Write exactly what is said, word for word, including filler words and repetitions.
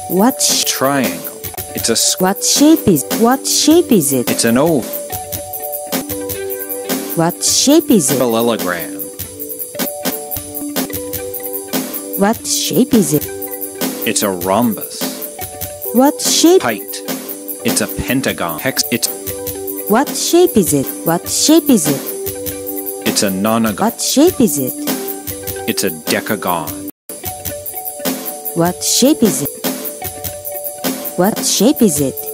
What sh Triangle. It's a square. What shape is What shape is it? It's an oval. What shape is it? Parallelogram. What shape is it? It's a rhombus. What shape? Height. It's a pentagon. Hex. It's What shape is it? What shape is it? it's a nonagon. What shape is it? It's a decagon. What shape is it? What shape is it?